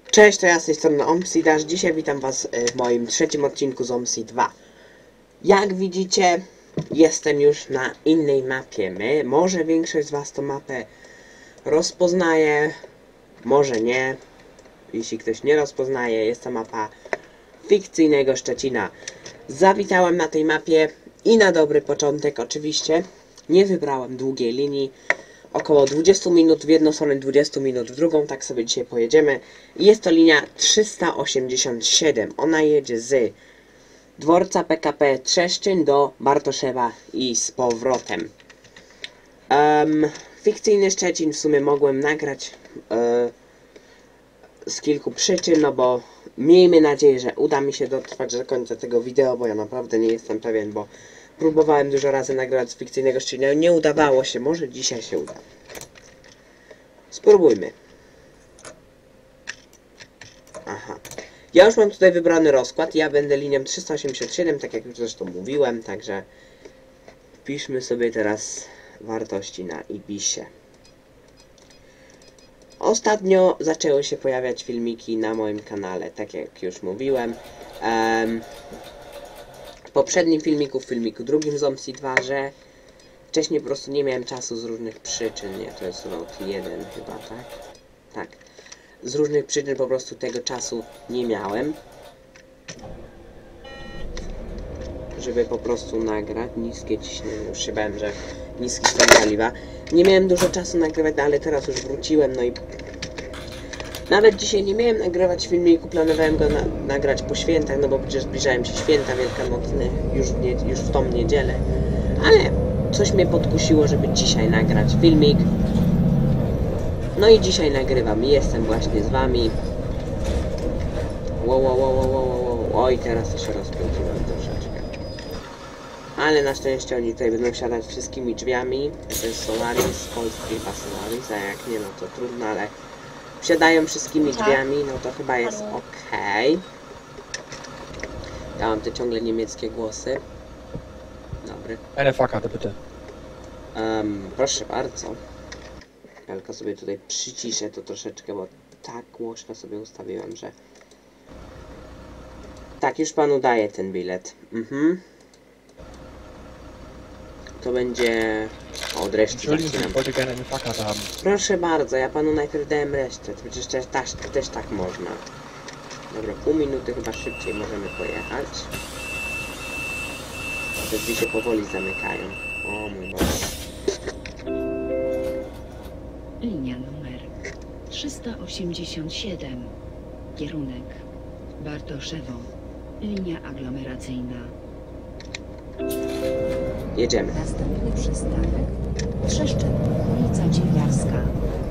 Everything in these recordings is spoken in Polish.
Cześć, to ja z tej strony Omsidash. Dzisiaj witam was w moim trzecim odcinku z Omsi 2. Jak widzicie, jestem już na innej mapie. Może większość z was tą mapę rozpoznaje, może nie. Jeśli ktoś nie rozpoznaje, jest to mapa fikcyjnego Szczecina. Zawitałem na tej mapie i na dobry początek oczywiście nie wybrałem długiej linii. Około 20 minut w jedną stronę, 20 minut w drugą, tak sobie dzisiaj pojedziemy. I jest to linia 387. Ona jedzie z dworca PKP Trzeszczyn do Bartoszewa i z powrotem. Fikcyjny Szczecin w sumie mogłem nagrać z kilku przyczyn, no bo miejmy nadzieję, że uda mi się dotrwać do końca tego wideo, bo ja naprawdę nie jestem pewien, bo próbowałem dużo razy nagrać z fikcyjnego Szczecina, nie udawało się, może dzisiaj się uda. Spróbujmy. Aha. Ja już mam tutaj wybrany rozkład, ja będę linią 387, tak jak już zresztą mówiłem, także wpiszmy sobie teraz wartości na Ibisie. Ostatnio zaczęły się pojawiać filmiki na moim kanale, tak jak już mówiłem. W poprzednim filmiku, w filmiku drugim z Omsi 2, że wcześniej po prostu nie miałem czasu z różnych przyczyn. Nie, to jest Road 1 chyba, tak? Tak. Z różnych przyczyn po prostu tego czasu nie miałem, żeby po prostu nagrać. Niskie ciśnienie, już się bałem, że niski stan paliwa. Nie miałem dużo czasu nagrywać, ale teraz już wróciłem, no i nawet dzisiaj nie miałem nagrywać filmiku, planowałem go nagrać po świętach, no bo przecież zbliżają się święta wielkanocne już w tą niedzielę. Ale coś mnie podkusiło, żeby dzisiaj nagrać filmik. No i dzisiaj nagrywam i jestem właśnie z wami. Oj, teraz to się rozpędziłem troszeczkę. Ale na szczęście oni tutaj będą wsiadać wszystkimi drzwiami. To jest Solaris, polski chyba Solaris, a jak nie, no to trudno, ale wsiadają wszystkimi drzwiami, no to chyba jest ok. Ja mam te ciągle niemieckie głosy. Dobry. Eine Fahrkarte bitte. Proszę bardzo. Ja tylko sobie tutaj przyciszę to troszeczkę, bo tak głośno sobie ustawiłem, że... Tak, już panu daję ten bilet. To będzie... Od reszty zaczynam. Proszę bardzo, ja panu najpierw dałem resztę. Przecież też tak można. Dobra, pół minuty chyba szybciej możemy pojechać. Te drzwi się powoli zamykają. O mój Boże. Linia numer 387. Kierunek Bartoszewo. Linia aglomeracyjna. Jedziemy. Następny przystanek Trzeszczyn, ulica Dziewiarska.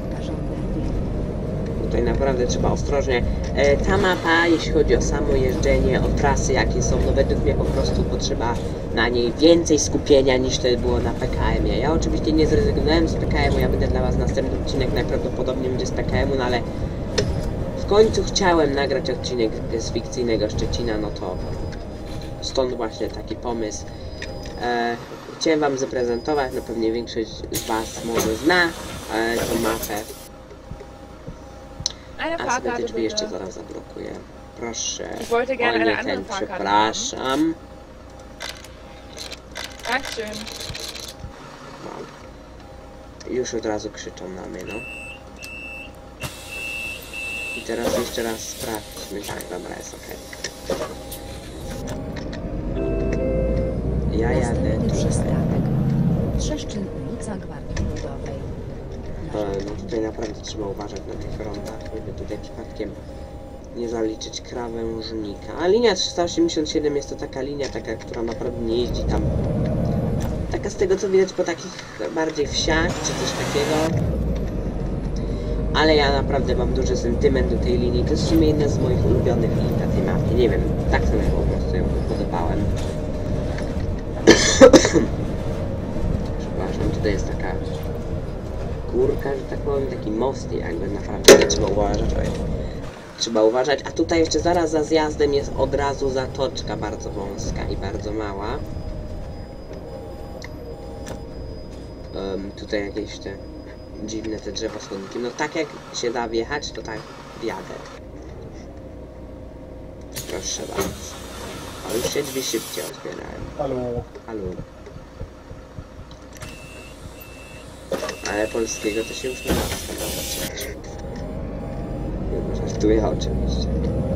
Tutaj naprawdę trzeba ostrożnie. Ta mapa, jeśli chodzi o samo jeżdżenie, o trasy jakie są, no według mnie po prostu potrzeba na niej więcej skupienia niż to było na PKM-ie. Ja oczywiście nie zrezygnowałem z PKM-u, ja będę dla was następny odcinek najprawdopodobniej będzie z PKM-u, no ale w końcu chciałem nagrać odcinek z fikcyjnego Szczecina, no to stąd właśnie taki pomysł. Chciałem wam zaprezentować, no pewnie większość z was może zna tą mapę. A sobie te drzwi jeszcze zaraz zablokuję. Proszę. O nie, ten, przepraszam. Dankeschön. No. Już od razu krzyczą na mnie, no. I teraz jeszcze raz sprawdźmy. Tak, dobra, jest ok. Ja jadę przystanek Trzeszczyn, ulica Gwardii Ludowej. No tutaj naprawdę trzeba uważać na tych rondach, żeby tutaj przypadkiem nie zaliczyć krawężnika. A linia 387 jest to taka linia, która naprawdę nie jeździ tam. Taka z tego co widać po takich bardziej wsiach czy coś takiego. Ale ja naprawdę mam duży sentyment do tej linii. To jest w sumie jedna z moich ulubionych linii na tej mapie. Nie wiem, tak sobie po prostu ją podobałem. Przepraszam, tutaj jest taka górka, że tak powiem, taki most jakby naprawdę trzeba uważać. Trzeba uważać, a tutaj jeszcze zaraz za zjazdem jest od razu zatoczka bardzo wąska i bardzo mała. Tutaj jakieś te dziwne te drzewa schodniki. No tak jak się da wjechać, to tak wjadę. Proszę bardzo. A już się drzwi szybciej otwierają. Halo. Halo. Ale polskiego to się już nie ma. Żartuję oczywiście.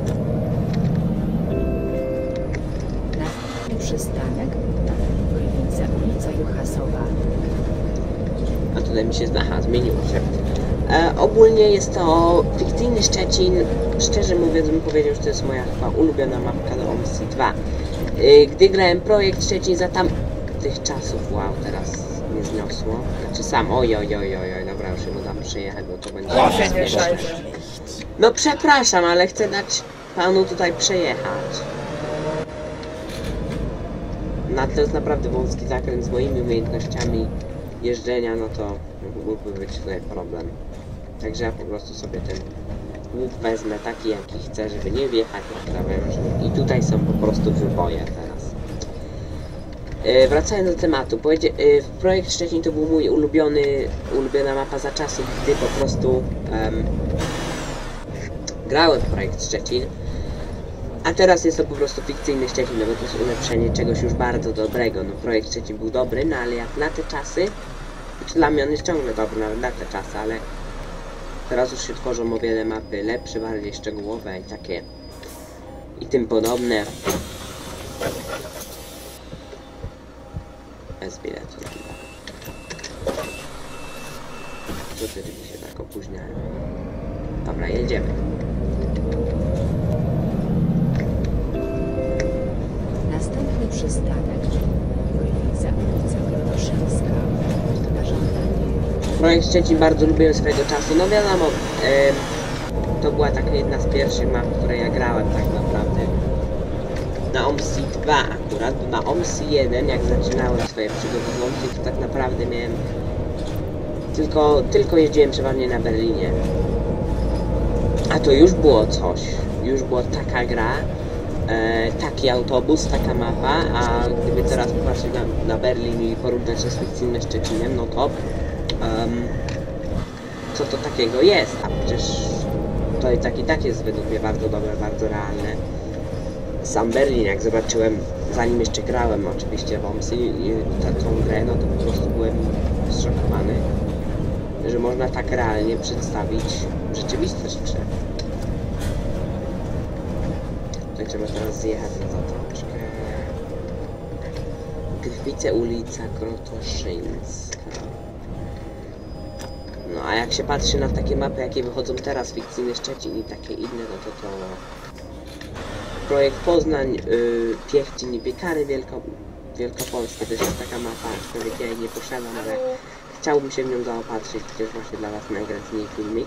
Następny przystanek. Gliwice, ulica Juchasowa. A tutaj mi się zmieniło się. Ogólnie jest to fikcyjny Szczecin. Szczerze mówiąc bym powiedział, że to jest moja chyba ulubiona mapka do OMSI 2. Gdy grałem projekt Szczecin za tamtych czasów, wow, teraz mnie zniosło. Znaczy sam, oj, dobra, już się dam przyjechać, bo to będzie... No przepraszam, ale chcę dać panu tutaj przejechać. No to jest naprawdę wąski zakręt z moimi umiejętnościami jeżdżenia, no to mógłby być tutaj problem. Także ja po prostu sobie ten łuk wezmę taki, jaki chcę, żeby nie wjechać na krawężnik. I tutaj są po prostu wyboje teraz. Wracając do tematu, projekt Szczecin to był mój ulubiona mapa za czasów, gdy po prostu grałem w projekt Szczecin. A teraz jest to po prostu fikcyjny Szczecin, no bo to jest ulepszenie czegoś już bardzo dobrego. No projekt Szczecin był dobry, no ale jak na te czasy, to dla mnie on jest ciągle dobry, nawet na te czasy, ale teraz już się tworzą o wiele mapy lepsze, bardziej szczegółowe i takie i tym podobne. Bez biletu. Co te drzwi się tak opóźniają? Dobra, jedziemy. Następny przystanek. Gliwice, ulica Grotoszewska. Na żądanie. Projekt Szczecin bardzo lubiłem swojego czasu, no wiadomo, to była taka jedna z pierwszych map, które ja grałem tak naprawdę. Na OMSI 2 akurat, bo na OMSI 1 jak zaczynałem swoje przygody w OMSI, to tak naprawdę miałem... Tylko jeździłem przeważnie na Berlinie. A to już było coś, już była taka gra, taki autobus, taka mapa, a gdyby teraz popatrzeć na Berlin i porównać się z fikcyjnym Szczecinem, no to co to takiego jest, a przecież to i tak jest według mnie bardzo dobre, bardzo realne. Sam Berlin, jak zobaczyłem, zanim jeszcze grałem oczywiście w OMSI tą grę, no to po prostu byłem zszokowany, że można tak realnie przedstawić rzeczywistość w grze. Tutaj trzeba teraz zjechać na zatoczkę. Gliwice, ulica Krotoszyńska. No a jak się patrzy na takie mapy, jakie wychodzą teraz, fikcyjny Szczecin i takie inne, no to projekt Poznań, Piechcin i Piekary Wielkopolskie też jest taka mapa, aczkolwiek ja jej nie posiadam, ale chciałbym się w nią zaopatrzyć, też właśnie dla was nagrać z niej filmik.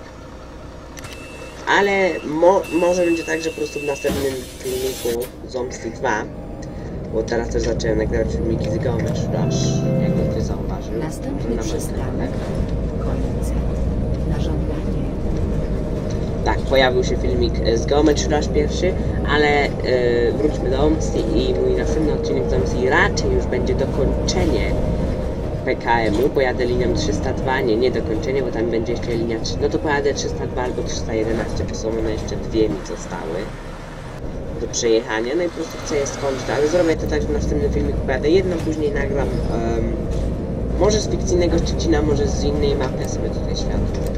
Ale może będzie tak, że po prostu w następnym filmiku z OMSI 2, bo teraz też zacząłem nagrywać filmiki z Geometry Rush, jak ktoś zauważył. Następny na moim przystanek. kanale. Konice. Na żądanie. Tak, pojawił się filmik z Geometry Rush pierwszy, ale wróćmy do OMSI i mój następny odcinek z OMSI raczej już będzie dokończenie PKM-u. Pojadę linią 302, nie dokończenie, bo tam będzie jeszcze linia 3, no to pojadę 302 albo 311, bo są one jeszcze dwie mi zostały do przejechania, no i po prostu chcę je skończyć, ale zrobię to tak, że w następnym filmiku pojadę jedno, później nagram może z fikcyjnego Szczecina, może z innej mapy, sobie tutaj światło.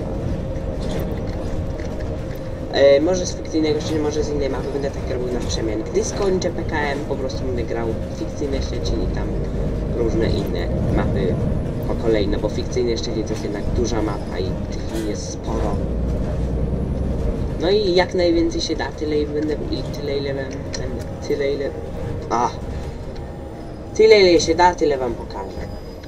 Może z fikcyjnego Szczecina, może z innej mapy, będę tak robił na przemian. Gdy skończę PKM, po prostu będę grał fikcyjne Szczecin i tam różne inne mapy po kolei, no bo fikcyjny Szczecin to jest jednak duża mapa i tych linii jest sporo. No i jak najwięcej się da, tyle ile się da, tyle wam pokażę.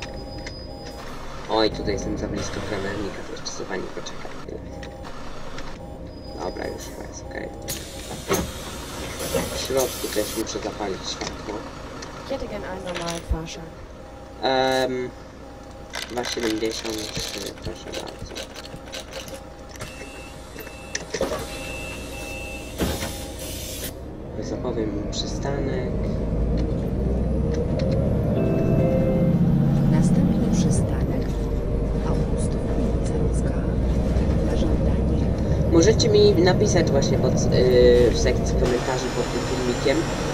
Oj, tutaj jestem za blisko krawężnika, to jeszcze sobie pani poczekaj chwilę. Dobra, już chyba jest okej. W środku też muszę zapalić światło. Ich hätte gern einen normalen Fahrschein. 2,73, proszę bardzo. Zapowiem przystanek. Następny przystanek. Augustów, ulica Ludzka. Na żądanie. Możecie mi napisać właśnie w sekcji komentarzy pod tym filmikiem,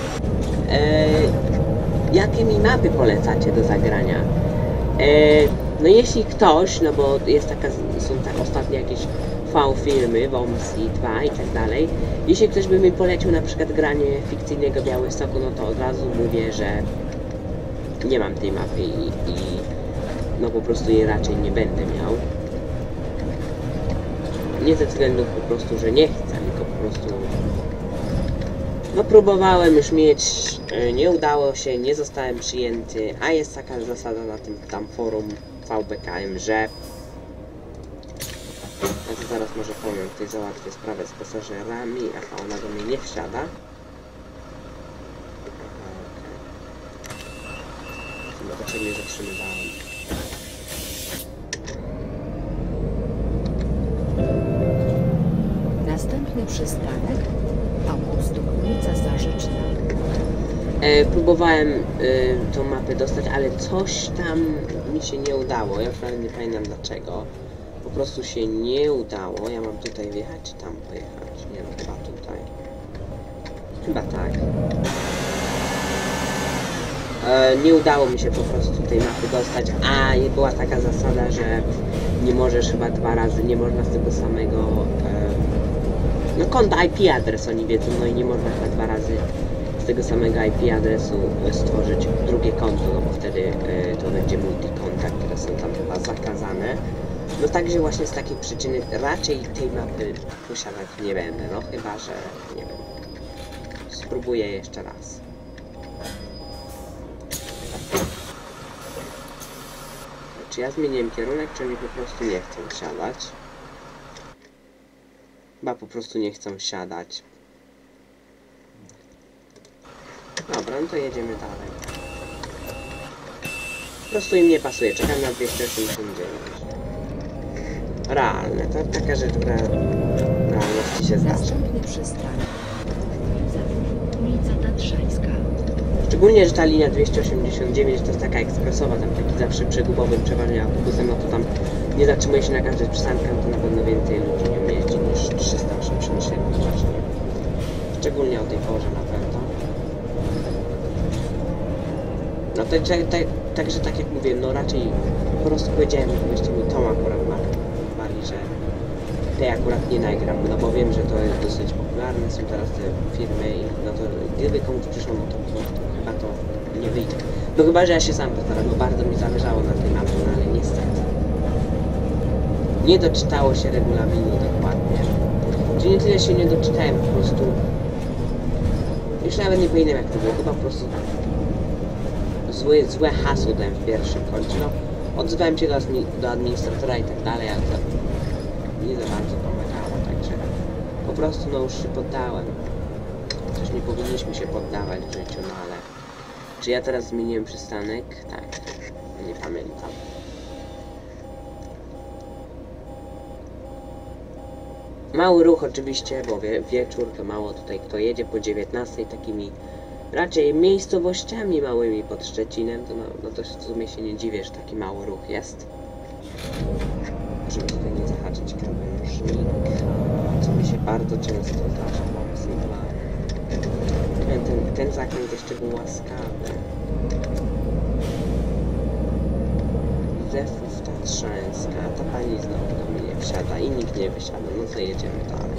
jakie mi mapy polecacie do zagrania. No jeśli ktoś, no bo jest są tak ostatnie jakieś filmy, WOMSI 2 i tak dalej. Jeśli ktoś by mi polecił na przykład granie fikcyjnego Białegostoku, no to od razu mówię, że nie mam tej mapy i no po prostu jej raczej nie będę miał. Nie ze względu po prostu, że nie chcę, tylko po prostu no próbowałem już mieć, nie udało się, nie zostałem przyjęty, a jest taka zasada na tym tam forum VBKM, że ja to zaraz może powiem, tutaj załatwię sprawę z pasażerami, aha, ona do mnie nie wsiada. Chyba dlaczego mnie zatrzymywałem. Następny przystanek Augustów, ulica Zarzeczna. Próbowałem tą mapę dostać, ale coś tam mi się nie udało. Ja już nawet nie pamiętam dlaczego. Po prostu się nie udało. Ja mam tutaj wjechać, czy tam pojechać? Nie no, chyba tutaj. Chyba tak. Nie udało mi się po prostu tej mapy dostać, a była taka zasada, że nie możesz chyba 2 razy, nie można z tego samego no konta IP adres oni wiedzą, no i nie można chyba 2 razy z tego samego IP adresu stworzyć drugie konto, no bo wtedy to będzie multikonta, które są tam chyba zakazane. No także właśnie z takiej przyczyny raczej tej mapy posiadać nie będę, no chyba, że nie wiem. Spróbuję jeszcze raz. Czy ja zmieniłem kierunek, czy mi po prostu nie chcą siadać? Chyba po prostu nie chcą siadać. Dobra, no to jedziemy dalej. Po prostu im nie pasuje, czekam na 289. Realne, to taka rzecz, która w realności się zdarza. Następny przystanek ulica Tatrzańska. Szczególnie, że ta linia 289 to jest taka ekspresowa, tam taki zawsze przegubowym przeważnie autobusem, no to tam nie zatrzymuje się na każdej przystanku, to na pewno więcej ludzi nie jeździ niż 387 właśnie. Szczególnie o tej porze na pewno. No to także tak jak mówię, no raczej po prostu powiedziałem, żebyście mi tą akurat markowali, że tej akurat nie nagram, no bo wiem, że to jest dosyć popularne, są teraz te firmy i no to gdyby komuś przyszło, no to chyba to nie wyjdzie. No chyba, że ja się sam postaram, bo bardzo mi zależało na tej mapie, no ale niestety. Nie doczytało się regulaminu dokładnie. Czy nie tyle się nie doczytałem, po prostu już nawet nie pamiętam jak to było, chyba po prostu złe hasło dałem w pierwszym końcu. No, odzywałem się do administratora i tak dalej, ale to nie za bardzo pomagało, także po prostu no już się poddałem. Też nie powinniśmy się poddawać w życiu, no ale czy ja teraz zmieniłem przystanek? Tak, nie pamiętam. Mały ruch oczywiście, bo wieczór to mało tutaj kto jedzie po 19 takimi raczej miejscowościami małymi pod Szczecinem, to no to w sumie się nie dziwię, że taki mały ruch jest. Żeby tutaj nie zahaczyć krawężnika, co mi się bardzo często zdarza. Ten zakręt jeszcze był łaskawy. Zefów Tatrzańska, ta pani znowu do mnie nie wsiada i nikt nie wysiada, no to jedziemy dalej.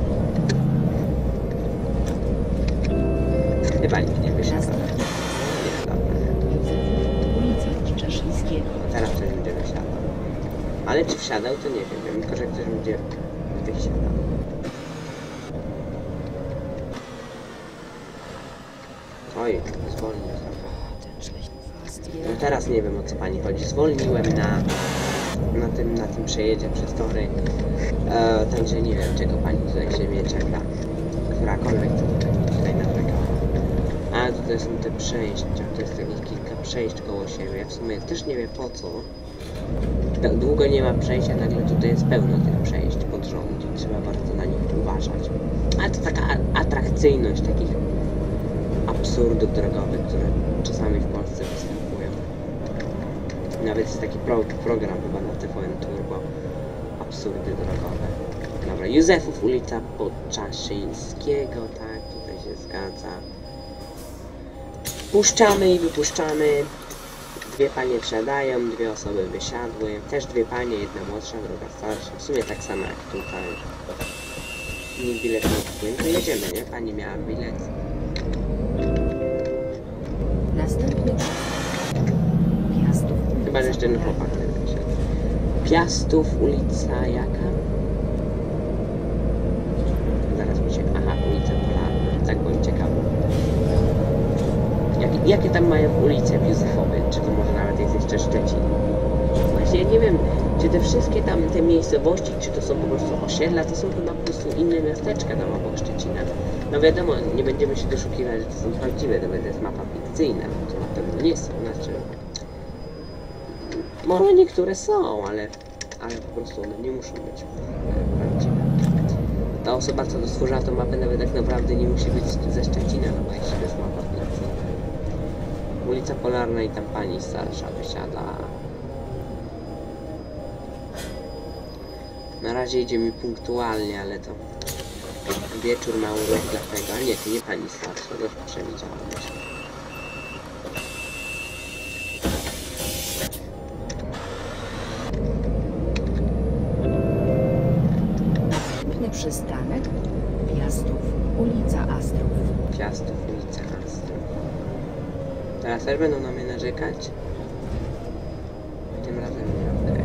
Chyba nikt nie wysiada. Nie, dobra. Ulica Czeszyńskiego. Teraz ktoś będzie wysiadał. Ale czy wsiadał, to nie wiem. Wiem tylko, że ktoś będzie wysiadał. Oj, zwolnił trochę. No teraz nie wiem, o co pani chodzi. Zwolniłem na tym przejeździe przez tory. Także nie wiem, czego pani tutaj się mnie czeka. Którakolwiek tutaj narzekała. A tutaj są te przejścia. To jest takich kilka przejść koło siebie. W sumie też nie wiem po co. Tak długo nie ma przejścia, nagle tutaj jest pełno tych przejść pod rząd i trzeba bardzo na nich uważać. Ale to taka atrakcyjność takich absurdów drogowych, które czasami w Polsce występują. Nawet jest taki program chyba na TVN Turbo. Absurdy drogowe. Dobra, Józefów ulica Podczaszyńskiego, tak, tutaj się zgadza. Puszczamy i wypuszczamy. Dwie panie wsiadają, dwie osoby wysiadły. Też dwie panie, jedna młodsza, druga starsza. W sumie tak samo jak tutaj. Nikt bilet nie kupuje, to jedziemy, nie? Pani miała bilet. Następny przystanek Piastów. Chyba, że jeszcze ten chłopak nie wysiadł. Piastów, ulica jaka? Zaraz mi się... Aha, ulica Polarna. Tak byłem ciekawy. Jakie tam mają ulice w Józefowie? Czy to może nawet jest jeszcze Szczecin? Właśnie ja nie wiem, czy te wszystkie tam te miejscowości, czy to są po prostu osiedla, to są chyba po prostu inne miasteczka tam obok Szczecina. No wiadomo, nie będziemy się doszukiwać, że to są prawdziwe, to jest mapa fikcyjna, to na pewno nie są, znaczy... Może niektóre są, ale po prostu one nie muszą być prawdziwe. Ta osoba, co stworzyła tą mapę, nawet tak naprawdę nie musi być ze Szczecina, no bo jeśli to jest mapa fikcyjna. Ulica Polarna i tam pani starsza wysiada. Na razie idzie mi punktualnie, ale to wieczór ma urok dlatego. A nie, to nie pani starsza, to już przewidziałam. Następny przystanek Piastów, ulica Astrów. Piastów, ulica Astrów. Teraz też będą na mnie narzekać? Tym razem nie.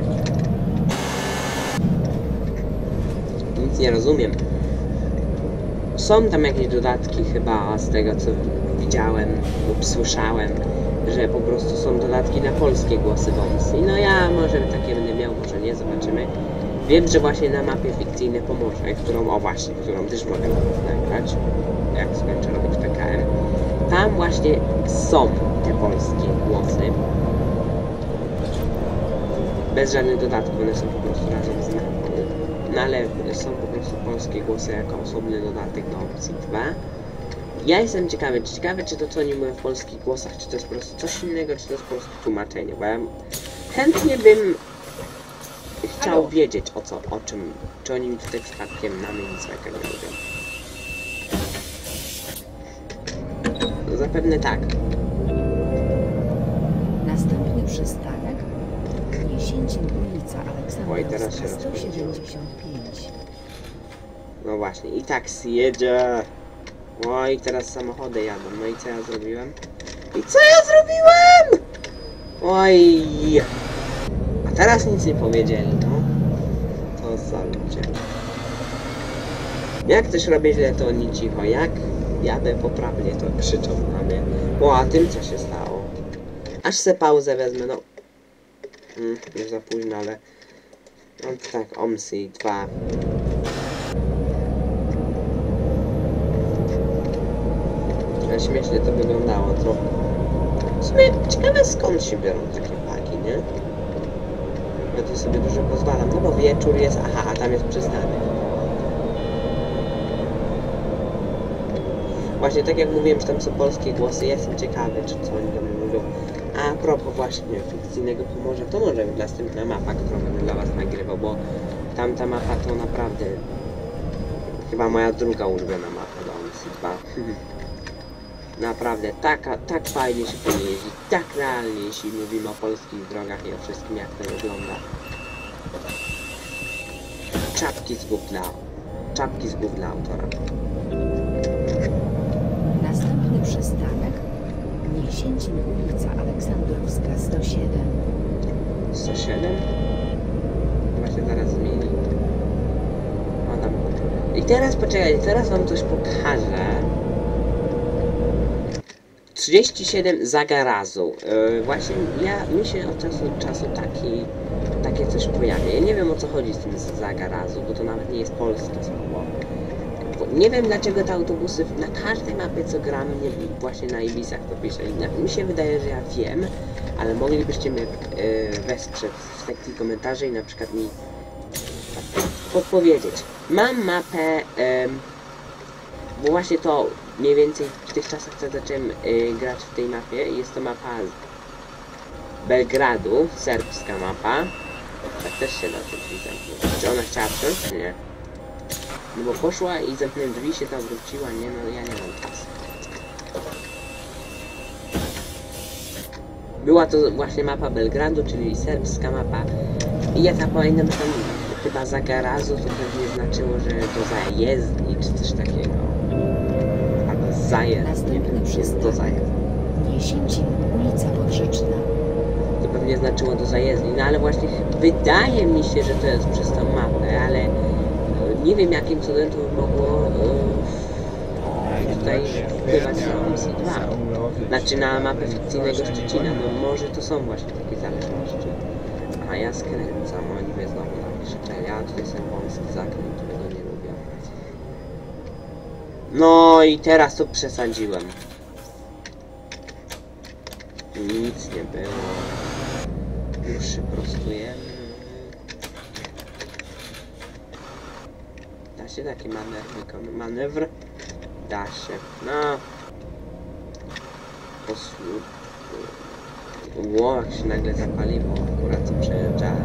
Nic nie rozumiem. Są tam jakieś dodatki chyba z tego co widziałem lub słyszałem, że po prostu są dodatki na polskie głosy w OMSI. No ja może takie będę miał, może nie, zobaczymy. Wiem, że właśnie na mapie fikcyjnej Pomorze, którą też mogę nagrać, jak skończę robić PKM, tam właśnie są te polskie głosy. Bez żadnych dodatków, one są po prostu razem z mapą. No ale są po prostu polskie głosy jako osobny dodatek do opcji 2. Ja jestem ciekawy, czy to co oni mówią w polskich głosach, czy to jest po prostu coś innego, czy to jest po prostu tłumaczenie, bo ja chętnie bym chciał wiedzieć o czym, czy oni mi tutaj przypadkiem na mnie nic takiego nie mówią. No zapewne tak. Następny przystanek Jesięcin, ulica Oj, teraz się Aleksandrowska, rozpędziłem. 175. No właśnie, i taksi jedzie. Oj, teraz samochody jadą. No i co ja zrobiłem? I co ja zrobiłem? Oj. A teraz nic nie powiedzieli, no. To za ludzie. Jak coś robię źle, to oni cicho. Jak jadę poprawnie, to krzyczą na mnie. O, a tym co się stało? Aż se pauzę wezmę, no. Już za późno, ale... No tak, OMSI 2. Ale śmiesznie to wyglądało trochę. W sumie ciekawe skąd się biorą takie paki, nie? Ja to sobie dużo pozwalam, no bo wieczór jest, aha, a tam jest przystanek. Właśnie tak jak mówiłem, że tam są polskie głosy, ja jestem ciekawy, czy co oni do mnie mówią. A propos właśnie fikcyjnego Pomorza, to może być następna mapa, którą będę dla was nagrywał, bo tamta mapa to naprawdę chyba moja druga ulubiona mapa do OMSI 2. Naprawdę, tak fajnie się po niej jeździ, tak realnie, jeśli mówimy o polskich drogach i o wszystkim, jak to wygląda. Czapki z głów dla autora. Następny przystanek Jesięcin, ulica Aleksandrowska, 107. 107? Właśnie zaraz zmieni. O, tam. I teraz poczekaj, teraz wam coś pokażę. 37 Zagarazu. Właśnie mi się od czasu do czasu takie coś pojawia. Ja nie wiem o co chodzi z tym Zagarazu, bo to nawet nie jest polskie słowo. Nie wiem dlaczego te autobusy na każdej mapie co gram, właśnie na Ibisach to pisze. Mi się wydaje, że ja wiem, ale moglibyście mnie wesprzeć w sekcji komentarzy i na przykład mi podpowiedzieć. Mam mapę, bo właśnie to mniej więcej w tych czasach, co zacząłem grać w tej mapie, jest to mapa Belgradu, serbska mapa. Tak też się da tym pisać. Czy ona chciała wsiąść, czy nie? No bo poszła i zamknąłem drzwi, się tam wróciła, nie? No ja nie mam czasu. Była to właśnie mapa Belgradu, czyli serbska mapa. I ja tam pamiętam, że tam chyba za garażu to pewnie znaczyło, że do zajezdni, czy coś takiego. Albo zajezdni, Następny jest do przystanek. zajezdni. Niesięcin, ulica Podrzeczna. To pewnie znaczyło do zajezdni, no ale właśnie wydaje mi się, że to jest przez tą mapę, ale nie wiem jakim cudem to mogło tutaj wpływać na OMSI 2. Znaczy na mapę fikcyjnego Szczecina, no może to są właśnie takie zależności. A ja skręcam, oni mnie znowu nakrzyczeli, ja tutaj sobie wąski zakręt, którego nie lubię. No i teraz to przesadziłem. Nic nie było. Już się prostujemy. Da się taki manewr? Da się. No. Ło, jak się nagle zapaliło, akurat co przejeżdżałem.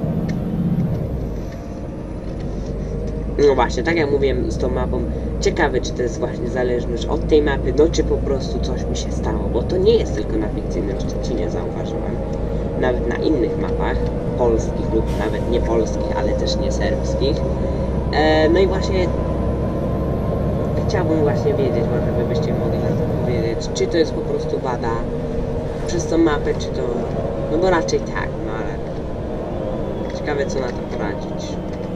No właśnie, tak jak mówiłem z tą mapą, ciekawe czy to jest właśnie zależność od tej mapy, no czy po prostu coś mi się stało, bo to nie jest tylko na fikcyjnym Szczecinie, zauważyłem. Nawet na innych mapach, polskich lub nawet nie polskich, ale też nie serbskich. No i właśnie chciałbym właśnie wiedzieć, może wy byście mogli na to powiedzieć, czy to jest po prostu wada przez tą mapę, czy to... No bo raczej tak, no ale... Ciekawe co na to poradzić.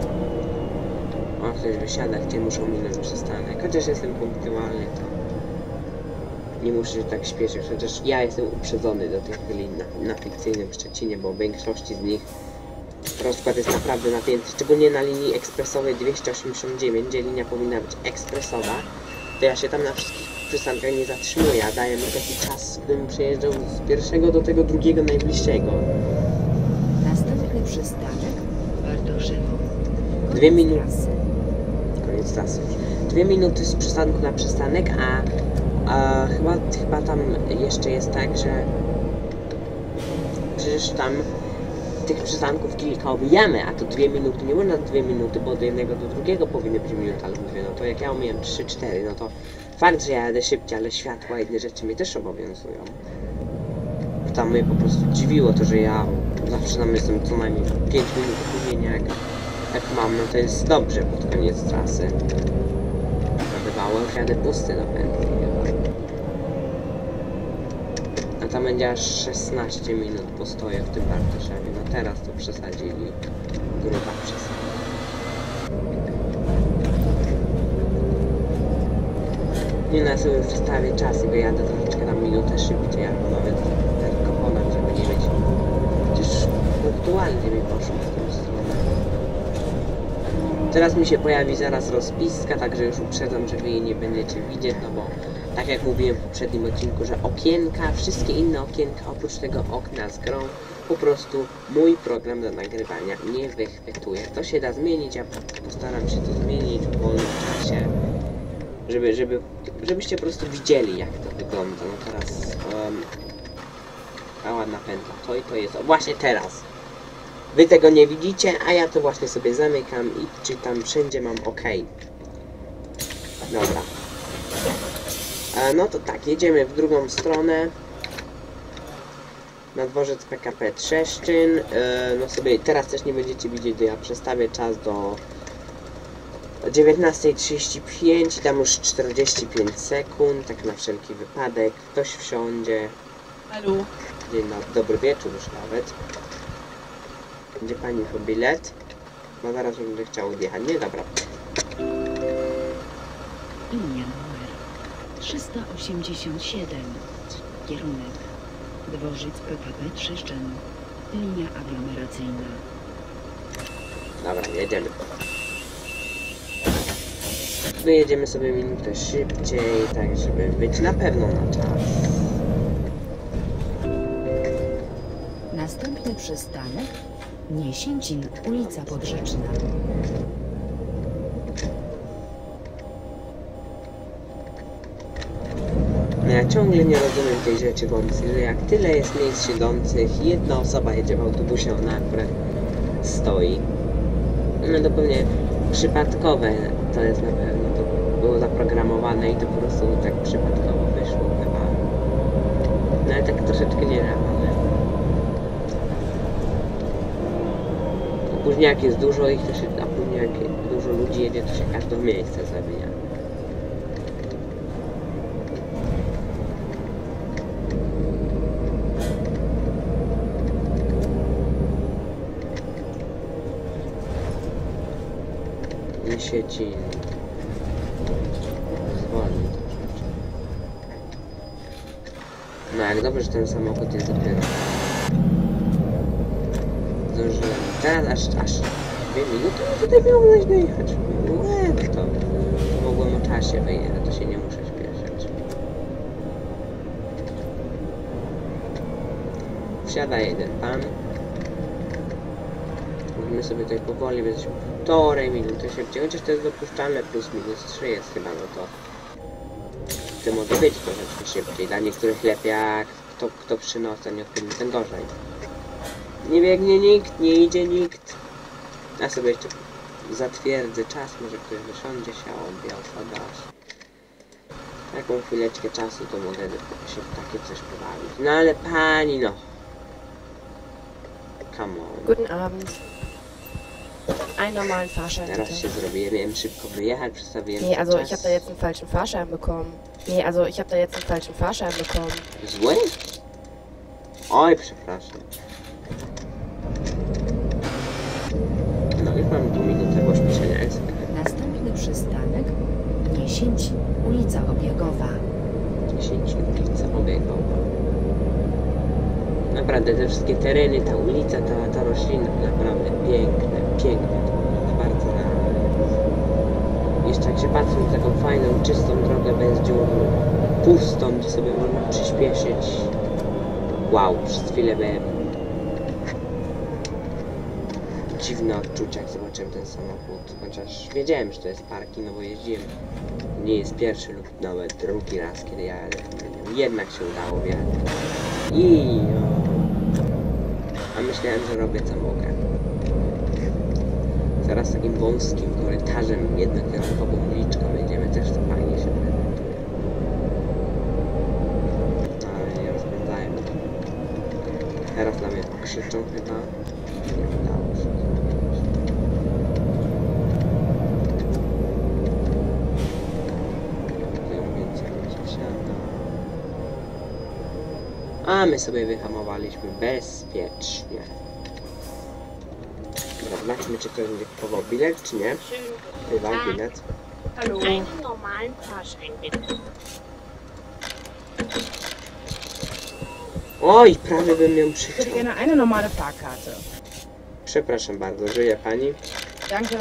O, ktoś wysiada, gdzie muszą minąć przystanek. Chociaż jestem punktualny, to... Nie muszę się tak śpieszyć, chociaż ja jestem uprzedzony do tej chwili na fikcyjnym Szczecinie, bo w większości z nich rozkład jest naprawdę napięty, szczególnie na linii ekspresowej 289, gdzie linia powinna być ekspresowa, to ja się tam na wszystkich przystankach nie zatrzymuję, a daję mi taki czas, bym przejeżdżał z pierwszego do tego drugiego najbliższego. Następny przystanek Bardoszewo. 2 minuty. Trasy. Koniec trasy. 2 minuty z przystanku na przystanek, a chyba tam jeszcze jest tak, że przecież tam tych przystanków kilka omijamy, a to 2 minuty, nie można 2 minuty, bo od jednego do drugiego powinny być minuta albo 2, no to jak ja omijam 3-4, no to fakt, że ja jadę szybciej, ale światła i inne rzeczy mnie też obowiązują. Tam mnie po prostu dziwiło to, że ja zawsze tam jestem co najmniej 5 minut opóźnienia, jak mam, no to jest dobrze pod koniec trasy. Bywało, już jadę pusty do pętli chyba. A tam będzie aż 16 minut postoję w tym Bardoszewie. No teraz to przesadzili. Gruba przesada. Nie, no ja sobie przestawię czas i wyjadę troszeczkę tam minutę szybciej, albo nawet tylko ponad, żeby nie mieć... Przecież punktualnie mi poszło w tą stronę. Teraz mi się pojawi zaraz rozpiska, także już uprzedzam, że wy jej nie będziecie widzieć, no bo tak jak mówiłem w poprzednim odcinku, że okienka, wszystkie inne okienka oprócz tego okna z grą, po prostu mój program do nagrywania nie wychwytuje. To się da zmienić, ja postaram się to zmienić w wolnym czasie, żebyście po prostu widzieli jak to wygląda. No teraz a ładna pętla, to i to jest, o, właśnie teraz. Wy tego nie widzicie, a ja to właśnie sobie zamykam i czytam, wszędzie mam OK. Dobra. No to tak, jedziemy w drugą stronę. Na dworzec PKP Trzeszczyn. No sobie teraz też nie będziecie widzieć, to ja przestawię czas do 19:35 i tam już 45 sekund, tak na wszelki wypadek. Ktoś wsiądzie. Hallo. Dzień dobry wieczór już nawet. Gdzie pani po bilet? No zaraz będę chciał odjechać. Nie, dobra. Linia numer 387. Kierunek dworzec PKP Trzeszczyn. Linia aglomeracyjna. Dobra, jedziemy. Wyjedziemy sobie minutę szybciej, tak żeby być na pewno na czas. Następny przystanek Niesięcin, ulica Podrzeczna. No ja ciągle nie rozumiem tej rzeczy w OMSI, że jak tyle jest miejsc siedzących, jedna osoba jedzie w autobusie, ona akurat stoi. No to pewnie przypadkowe To jest na pewno, to było zaprogramowane i to po prostu tak przypadkowo wyszło chyba. No ale tak troszeczkę nierealne. A później jak jest dużo ich, to się, a później jak dużo ludzi jedzie, to się każde miejsce zabija. Nie sieci. Zwolni troszeczkę. No jak dobrze, że ten samochód jest dopiero. Zdążyłem. Teraz aż 2 minuty tutaj miało coś dojechać. To mogłem o czasie wyjechać, to się nie muszę śpieszyć. Wsiada jeden pan. Mówimy sobie tutaj powoli, więc 1,5 minuty szybciej, chociaż to jest dopuszczalne, plus minus 3 jest chyba, no to może być troszeczkę szybciej. Dla niektórych lepiej, jak kto przynosi, a nie odpowiedni, ten gorzej. Nie biegnie nikt, nie idzie nikt. Ja sobie jeszcze zatwierdzę czas, może ktoś wysiądzie się, odbija otworzyć. Taką chwileczkę czasu to mogę się w takie coś pobawić. No ale pani no. Come on. Guten Abend. Einen normalen Fahrschein Teraz bitte. się zrobiłem, miałem szybko wyjechać, przedstawiłem Nee, also czas. ich habe da jetzt einen falschen Fahrschein bekommen. Nee, also ich habe da jetzt einen falschen Fahrschein bekommen. Zły? Oj, przepraszam. No już mam 2 minuty pośpieszenia jest. Następny przystanek Niesięć, ulica Obiegowa. 10 ulica obiegowa. Naprawdę te wszystkie tereny, ta ulica, ta roślina, naprawdę piękne, piękne. To bardzo realne. Jeszcze jak się patrzy na taką fajną, czystą drogę bez dziur, pustą, gdzie sobie można przyspieszyć. Wow, przez chwilę byłem dziwne odczucia, jak zobaczyłem ten samochód. Chociaż wiedziałem, że to jest parking, no bo jeździłem. Nie jest pierwszy lub nawet drugi raz, kiedy ja jadę. Jednak się udało wjechać. A myślałem, że robię co mogę. Zaraz takim wąskim korytarzem, jednokierunkową uliczką jedziemy, też to fajnie się prezentuje. Ale nie rozpędzają. Teraz na mnie krzyczą chyba. Nie udało się zrobić. Więcej nie wsiada. A my sobie wyhamowaliśmy bezpiecznie. Dobra, zobaczmy, czy ktoś będzie kupował bilet, czy nie. Chyba bilet. Hallo. Einen normalen Fahrschein bitte. Oj, prawie bym ją Ich hätte przyciął. gerne eine normale Fahrkarte. Przepraszam bardzo, żyje pani. Danke.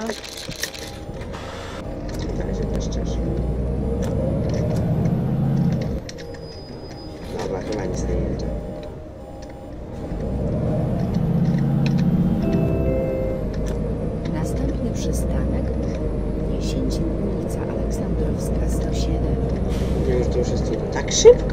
Na razie też cześć. Dobra, chyba nic nie jedzie. Następny przystanek Niesięć, ulica Aleksandrowska 107. Wiem, że to już jest tu tak szybko?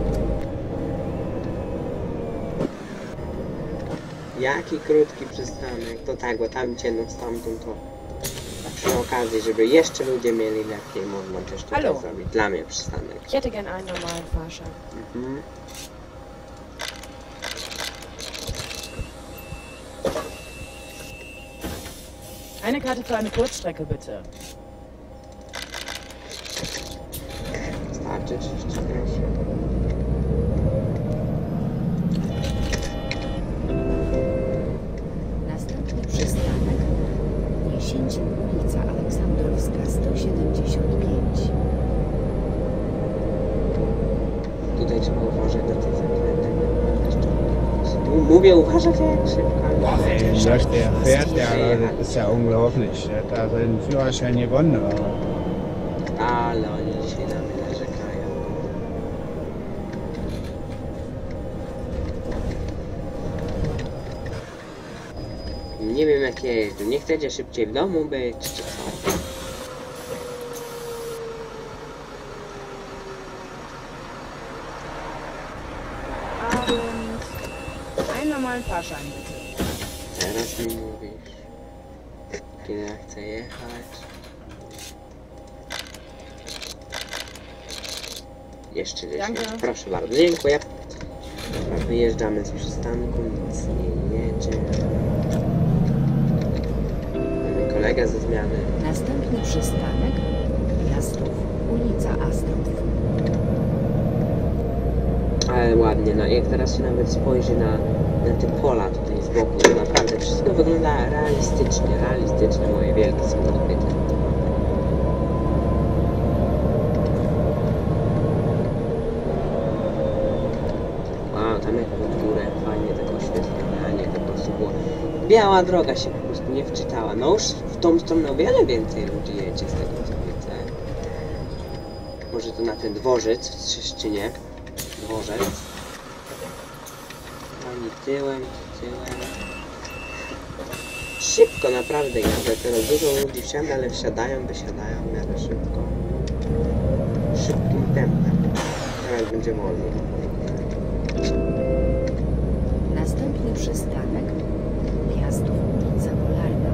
Jaki krótki przystanek. To tak, bo tam ciędą stamtąd to przy okazji, żeby jeszcze ludzie mieli lepiej, można też tutaj Halo. zrobić. Dla mnie przystanek. Ich hätte gern einen normalen Fahrschein. Mhm. Eine Karte für eine Kurzstrecke, bitte. Starczy 30 groszy. Następny przystanek Niesięć, ulica Aleksandrowska 175. Tutaj trzeba uważać na tych zakrętach. Mówię, uważać jak szybko. ale- Ey, wie läuft der? Fährt der? Aber das ist ja unglaublich. Der hat da seinen Führerschein gewonnen. Aber Ale oni dzisiaj na mnie narzekają. Nie wiem jak jeżdżę. Nie chcecie szybciej w domu być, czy co? Abend. Einen normalen Fahrschein, bitte. Teraz mi mówisz. Kiedy ja chcę jechać. Jeszcze 10. Danke. Proszę bardzo, dziękuję. Dobra, wyjeżdżamy z przystanku, nic nie jedzie. Mamy kolegę ze zmiany. Następny przystanek Piastów, ulica Astrów. Ale ładnie, no jak teraz się nawet spojrzy na te pola tutaj z boku, to naprawdę wszystko wygląda realistyczne, moje wielkie smutne. Wow, tam jak pod górę, fajnie tak oświetlone, a nie to po prostu było... Biała droga się po prostu nie wczytała, no już w tą stronę o wiele więcej ludzi jedzie z tego co widzę. Może to na ten dworzec w Trzeszczynie. Dworzec. Ani tyłem. Szybko naprawdę jadę, teraz dużo ludzi wsiada, ale wysiadają w miarę szybko. Szybkim tempem. Teraz będzie wolniej. Następny przystanek Piastów, ulica Polarna.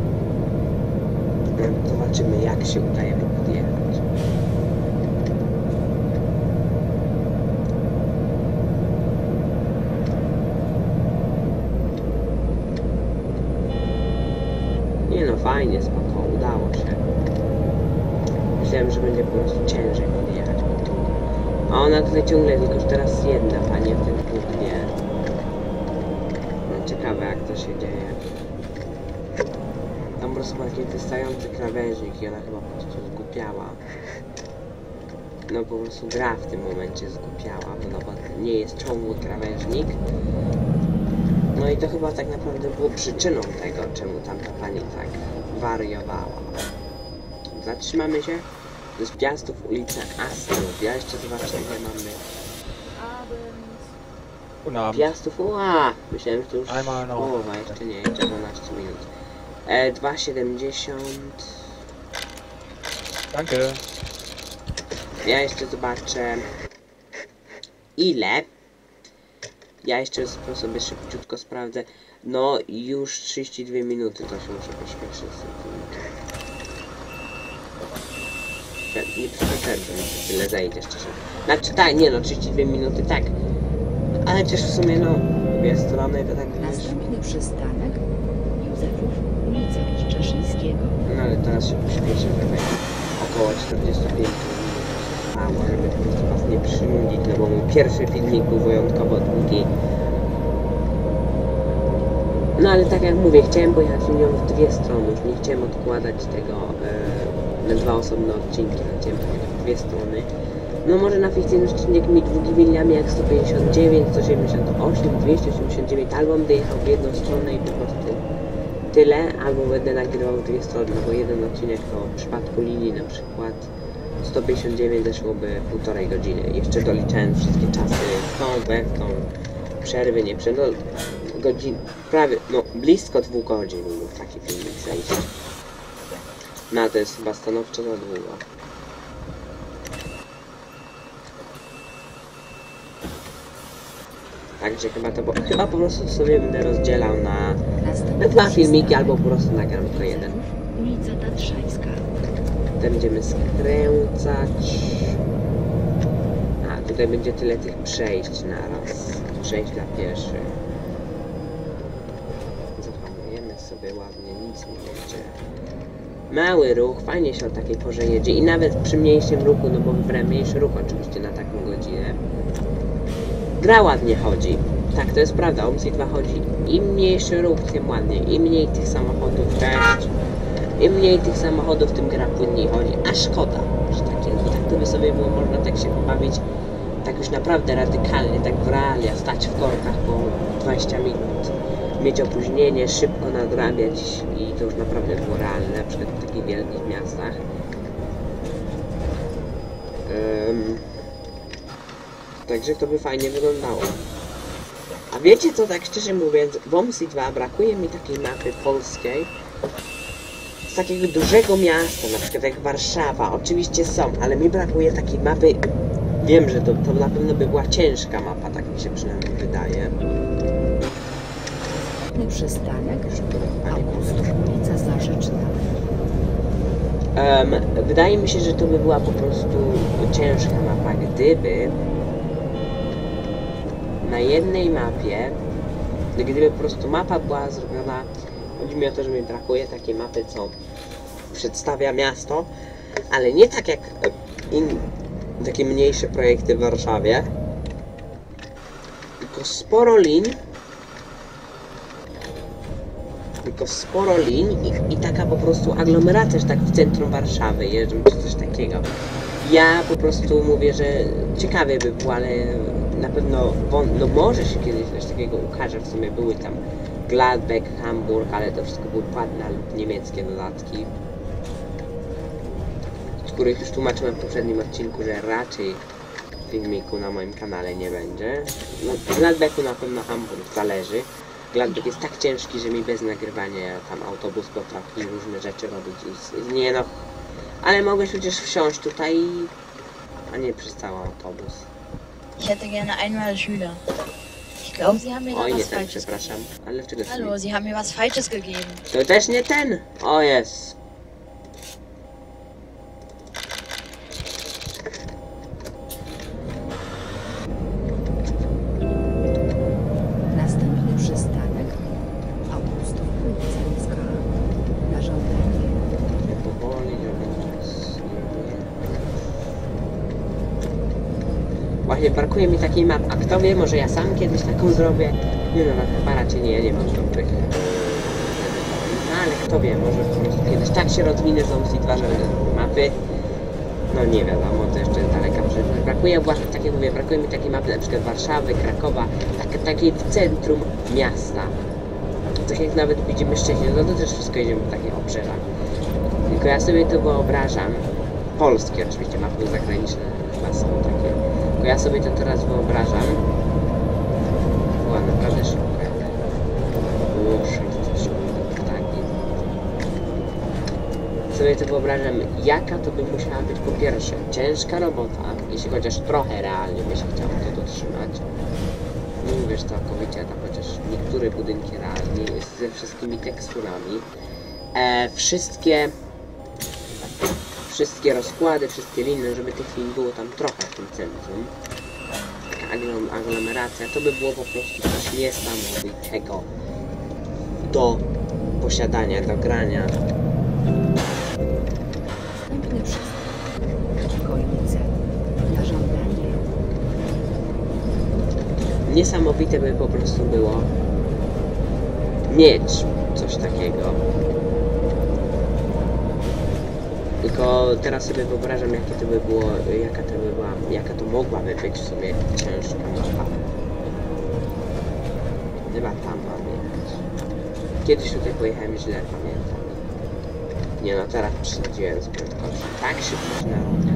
Zobaczymy jak się udaje podjechać. Nie no, fajnie, spoko, udało się. Myślałem, że będzie po prostu ciężej podjechać po tu. A ona tutaj ciągle, tylko już teraz jedna pani w tym dwie. No, ciekawe jak to się dzieje. Tam po prostu taki wystający krawężnik i ona chyba po prostu zgłupiała. No po prostu gra w tym momencie zgłupiała, bo nawet nie jest ciągły krawężnik. No i to chyba tak naprawdę było przyczyną tego, czemu tamta pani tak wariowała. Zatrzymamy się. To jest Piastów, ulica Astrów. Ja jeszcze zobaczę, gdzie mamy. Guten Abend. Piastów, ua! Myślałem, że to już Einmal noch. połowa, jeszcze nie, jeszcze 12 minut. 2,70. Danke. Ja jeszcze zobaczę ile. Ja jeszcze sobie szybciutko sprawdzę. No już 32 minuty, to się muszę pośpieszyć. Nie przeszkadzam, że tyle zajdzie szczerze. Znaczy tak, nie no, 32 minuty tak. Ale też w sumie no, dwie strony to tak wiesz. Następny przystanek Józefów, ulica Czeszyńskiego. No ale teraz się pośpieszę, żeby około 45 minut trwało, żeby po prostu was nie przynudzić, no bo mój pierwszy filmik był wyjątkowo długi. No ale tak jak mówię, chciałem pojechać nią w dwie strony, już nie chciałem odkładać tego na dwa osobne odcinki, chciałem pojechać w dwie strony. No może na fikcyjny odcinek mi długimi liniami jak 159, 178, 289, albo będę jechał w jedną stronę i po prostu tyle, albo będę nagrywał w dwie strony, bo jeden odcinek to w przypadku linii na przykład 159 zeszłoby 1,5 godziny, jeszcze doliczając wszystkie czasy w tą, przerwy, nie przerwy, no, godzin, prawie, no blisko 2 godzin mógł taki filmik zejść. No to jest chyba stanowczo za długo. Także chyba po prostu sobie będę rozdzielał na dwa filmiki, albo po prostu nagram tylko jeden. Ulica Tatrzańska. Tutaj będziemy skręcać. A, tutaj będzie tyle tych przejść naraz. Przejść dla pieszych. Zahamujemy sobie ładnie, nic nie będzie. Mały ruch, fajnie się o takiej porze jedzie i nawet przy mniejszym ruchu, no bo wybrałem mniejszy ruch oczywiście na taką godzinę. Gra ładnie chodzi. Tak, to jest prawda, OMSI 2 chodzi. Im mniejszy ruch, tym ładniej. Im mniej tych samochodów, im mniej tych samochodów, tym gra płynniej chodzi. A szkoda, że tak jest. Bo tak to by sobie było można tak się pobawić, tak już naprawdę radykalnie, tak w realia, stać w korkach po 20 minut, mieć opóźnienie, szybko nadrabiać i to już naprawdę było realne, na przykład w takich wielkich miastach. Także to by fajnie wyglądało. A wiecie co, tak szczerze mówiąc, w OMSI 2 brakuje mi takiej mapy polskiej z takiego dużego miasta, na przykład jak Warszawa. Oczywiście są, ale mi brakuje takiej mapy. Wiem, że to na pewno by była ciężka mapa, tak mi się przynajmniej wydaje. Przystanek Augustów, ulica Zarzeczna. Wydaje mi się, że to by była po prostu ciężka mapa, gdyby na jednej mapie, gdyby po prostu mapa była zrobiona, chodzi mi o to, że mi brakuje takiej mapy, co przedstawia miasto, ale nie tak jak takie mniejsze projekty w Warszawie, tylko sporo lin i taka po prostu aglomeracja, że tak w centrum Warszawy jeżdżą, czy coś takiego. Ja po prostu mówię, że ciekawie by było, ale na pewno, no może się kiedyś coś takiego ukaże, w sumie były tam Gladbeck, Hamburg, ale to wszystko były płatne lub niemieckie dodatki, z których już tłumaczyłem w poprzednim odcinku, że raczej filmiku na moim kanale nie będzie. No, z Gladbecku na pewno Hamburg zależy. Gladbeck jest tak ciężki, że mi bez nagrywania tam autobus potrafi różne rzeczy robić i nie no. Ale mogę przecież wsiąść tutaj, a nie przez cały autobus. Ich hätte gerne einmal Schüler. Ich glaube, Sie haben mir da Oj, nie was ten, Falsches przepraszam. Ale czego Hallo, Sie haben mir was Falsches gegeben. To też nie ten! O jest! Następny przystanek Augustów, ulica Miejska. Na żądanie. Powoli, właśnie brakuje mi takiej mapy, a kto wie, może ja sam kiedyś taką zrobię. Nie no, chyba raczej nie, ja nie mam dobrych. No ale kto wie, może po prostu kiedyś tak się rozwinę z OMSI 2, że mapy. No nie wiadomo, to jeszcze jest daleka przyszłość. Brakuje właśnie, tak jak mówię, brakuje mi takiej mapy na przykład Warszawy, Krakowa, takiej w centrum miasta. Tak jak nawet widzimy Szczecin, no to też wszystko jedziemy w takich obrzeżach. Tylko ja sobie to wyobrażam, polskie oczywiście, mapy zagraniczne chyba są takie. Tylko ja sobie to teraz wyobrażam. Była naprawdę szybka. Było 6 tak. Sobie to wyobrażam, jaka to by musiała być po pierwsze ciężka robota, jeśli chociaż trochę realnie by się chciało to dotrzymać. Nie mówię, że całkowicie, to chociaż niektóre budynki realnie, ze wszystkimi teksturami. Wszystkie rozkłady, wszystkie linie, żeby tych lin było tam trochę w tym centrum. Taka aglomeracja, to by było po prostu coś niesamowitego do posiadania, do grania. Następny przystanek Chojnice. Na żądanie. Niesamowite by po prostu było mieć coś takiego. Tylko teraz sobie wyobrażam, jakie to by było, jaka to mogłaby być w sumie ciężka mapa. Chyba tam mam jechać. Kiedyś tutaj pojechałem źle, pamiętam. Nie no, teraz przesadziłem z prędkością. Tak się przesunęło.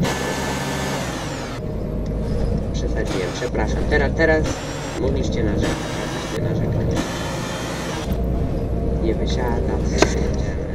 Przesadziłem, przepraszam. Teraz mogliście narzekać, nie wysiadam, jedziemy.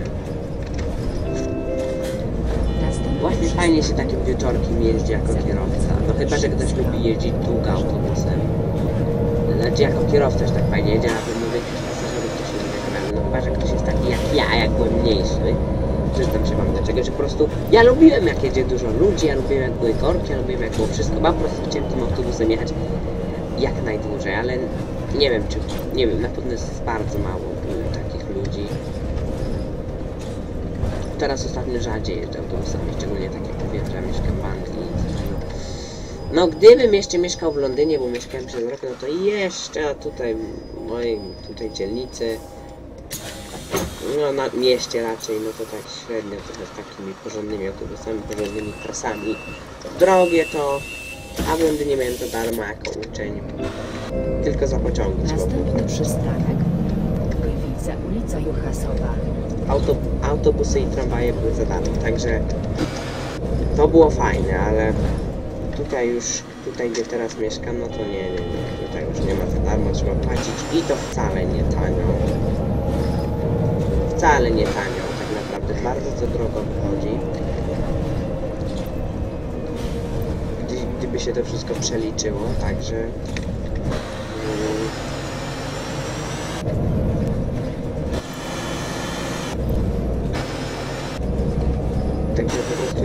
Właśnie fajnie się takim wieczorkiem jeździ jako kierowca. No chyba, że ktoś lubi jeździć długo autobusem. Znaczy jako kierowca też tak fajnie jedzie, na pewno większość pasażerów to się nie wygramy. No chyba, że ktoś jest taki jak ja, jak byłem mniejszy. Przyznam się wam do czegoś, że po prostu ja lubiłem jak jedzie dużo ludzi, ja lubiłem jak były korki, ja lubiłem jak było wszystko. Ja po prostu chciałem tym autobusem jechać jak najdłużej, ale nie wiem czy, nie wiem, na pewno jest bardzo mało takich ludzi. Teraz ostatnio rzadziej jeżdżę autobusami, szczególnie tak jak mówię, że ja mieszkam w Anglii. No gdybym jeszcze mieszkał w Londynie, bo mieszkałem przez rok, no to jeszcze tutaj w mojej tutaj dzielnicy, no na mieście raczej, no to tak średnio trochę z takimi porządnymi autobusami, porządnymi trasami. Drogie to, a w Londynie miałem to darmo jako uczeń. Tylko za pociągu trzeba było. Następny przystanek Gliwice, ulica Juchasowa. Autobusy i tramwaje były za darmo, także to było fajne, ale tutaj gdzie teraz mieszkam, no to nie, tutaj już nie ma za darmo, trzeba płacić i to wcale nie tanio. Wcale nie tanio, tak naprawdę bardzo to drogo wychodzi. Gdyby się to wszystko przeliczyło, także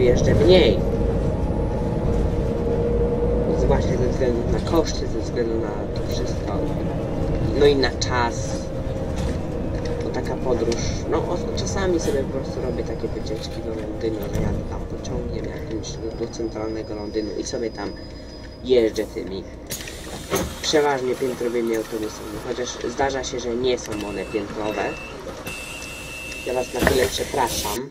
jeżdżę mniej. Właśnie ze względu na koszty, ze względu na to wszystko. No i na czas. Bo taka podróż, no czasami sobie po prostu robię takie wycieczki do Londynu, że jadę tam pociągiem jakimś do centralnego Londynu i sobie tam jeżdżę tymi przeważnie piętrowymi autobusami, chociaż zdarza się, że nie są one piętrowe. Ja was na chwilę przepraszam.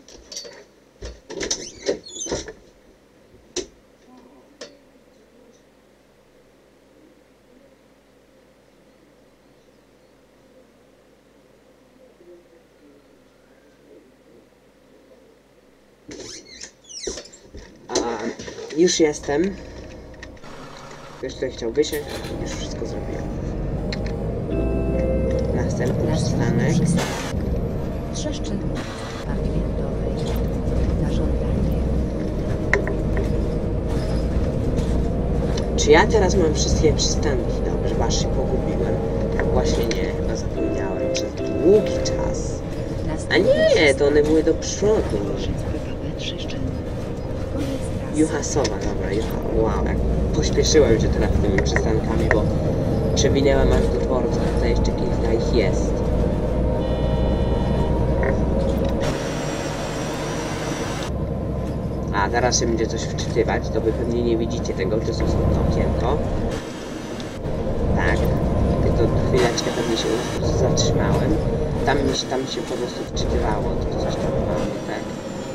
Już jestem. Ktoś tutaj chciał wysiąść, już wszystko zrobiłem. Następny przystanek. Trzeszczyn Park Lądowej. Na żądanie. Czy ja teraz mam wszystkie przystanki? Dobrze, chyba się pogubiłem. Właśnie nie, chyba zapomniałem przez długi czas. A nie, to one były do przodu. Juhasowa, dobra, wow, jak pośpieszyłem się teraz tymi przystankami, bo przewinęłem aż do dworca, tutaj jeszcze kilka ich jest. A, teraz się będzie coś wczytywać, to wy pewnie nie widzicie tego, to jest ostatnie okienko. Tak, to chwileczkę pewnie się po prostu zatrzymałem. Tam się po prostu wczytywało, to coś tam mamy, tak?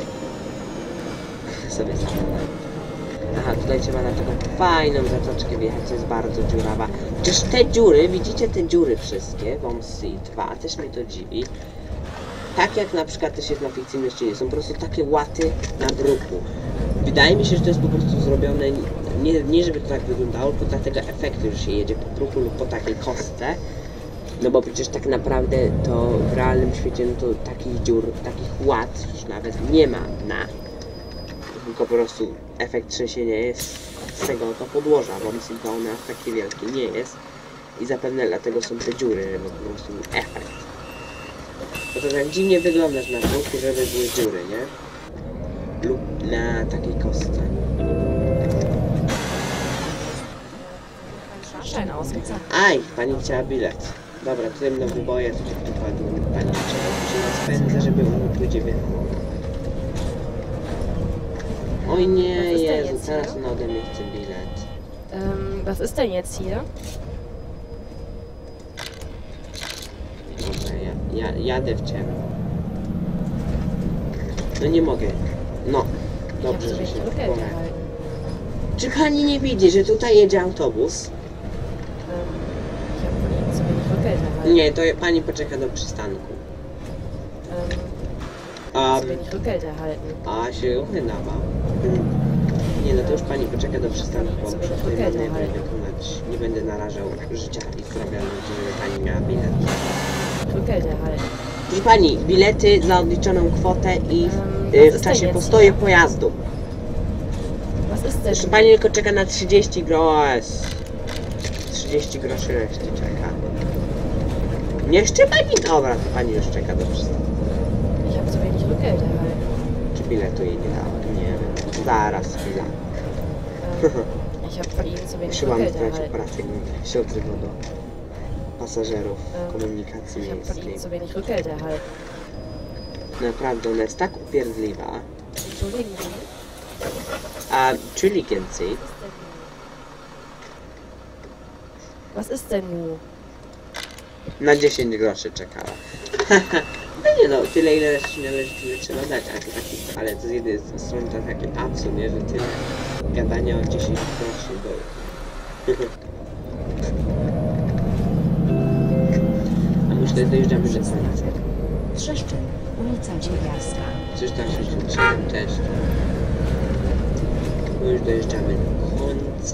Sobie zapomnę. Aha, tutaj trzeba na taką fajną zatoczkę wjechać, to jest bardzo dziurawa. Chociaż te dziury, widzicie te dziury wszystkie w OMSI 2, też mnie to dziwi. Tak jak na przykład też jest na fikcyjnym ścianie, są po prostu takie łaty na druku. Wydaje mi się, że to jest po prostu zrobione, nie żeby to tak wyglądało, tylko dla tego efektu, że się jedzie po druku lub po takiej kostce. No bo przecież tak naprawdę to w realnym świecie, no to takich dziur, takich łat już nawet nie ma na. Tylko po prostu efekt trzęsienia jest z tego oto podłoża, bo myślę, że one aż takie wielkie nie jest. I zapewne dlatego są te dziury, bo po prostu efekt. Bo to tak dziwnie wyglądasz na druku, żeby były dziury, nie? Lub na takiej kostce. Aj, pani chciała bilet. Dobra, tutaj na wyboje, to dokładnie pani trzeba się rozpędza, żeby on pójdzie w Oj nie, Jezu, teraz on ode mnie chce bilet. Was ist denn jetzt hier? Dobra, ja jadę w ciemno. No nie mogę. No, dobrze, że się wpłynę. Czy pani nie widzi, że tutaj jedzie autobus? Nie, to pani poczeka do przystanku. A się uchylawa. Nie, no to już pani poczeka do przystanku, bo muszę tutaj manewry wykonać. Nie będę narażał życia i zdrowia ludzi, żeby pani miała bilet. Proszę pani, bilety za odliczoną kwotę i w czasie postoju pojazdu. Proszę pani tylko czeka na 30 groszy. 30 groszy reszty czeka. Nie jeszcze pani? Dobra, to pani już czeka do przystanku. Czy biletu jej nie dała? Nie wiem. Zaraz, chwila. Trzymam w trakcie pracy się odzywa do pasażerów komunikacji miejskiej. Naprawdę, ona jest tak upierdliwa. A, czyli więcej. Was ist denn nun? Na 10 groszy czekała. No nie no, tyle ile się należy, tyle trzeba dać, ale z jednej strony to taki absurd, nie, że tyle gadania o 10 groszy, bo... A myślę, że dojeżdżamy do końca. Trzeszczyn, ulica Dziewiarska. 367 też. No już dojeżdżamy do końca.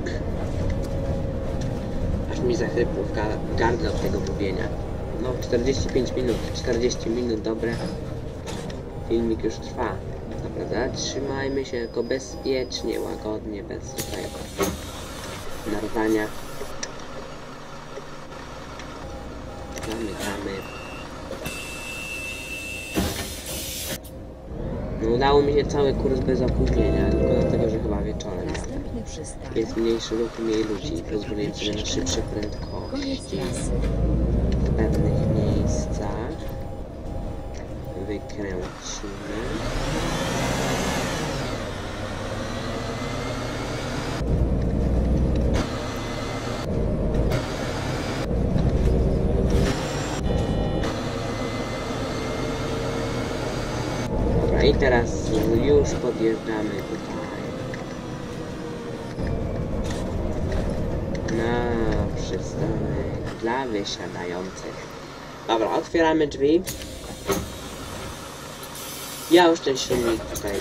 Aż mi zachrypło w gardle od tego mówienia. No 45 minut, 40 minut, dobre. Filmik już trwa. Dobra, zatrzymajmy się tylko bezpiecznie, łagodnie, bez tutaj narwania. Zamykamy. No, udało mi się cały kurs bez opóźnienia, tylko dlatego, że chyba wieczorem. Następny przystanek. Jest mniejszy ruch, mniej ludzi i pozwoliłem sobie na szybsze Koniec prędkości trasy. w pewnych miejscach. Wykręcimy. Dobra, i teraz już podjeżdżamy tutaj na przystanek dla wysiadających. Dobra, otwieramy drzwi. Ja już ten silnik tutaj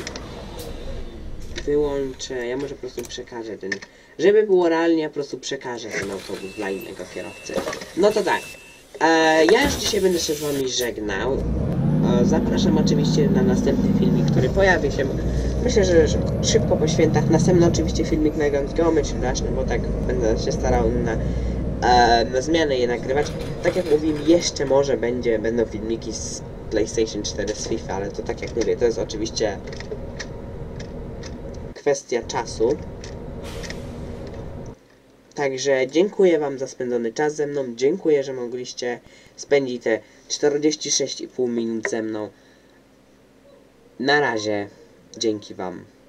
wyłączę. Ja może po prostu przekażę ten... Żeby było realnie, ja po prostu przekażę ten autobus dla innego kierowcy. No to tak. Ja już dzisiaj będę się z wami żegnał. Zapraszam oczywiście na następny filmik, który pojawi się, myślę, że szybko po świętach. Następny oczywiście filmik na Guns Geometry Dash, no bo tak będę się starał na zmianę je nagrywać. Tak jak mówiłem, jeszcze może będą filmiki z PlayStation 4 z FIFA, ale to tak jak mówię, to jest oczywiście kwestia czasu. Także dziękuję wam za spędzony czas ze mną. Dziękuję, że mogliście spędzić te 46,5 minut ze mną. Na razie. Dzięki wam.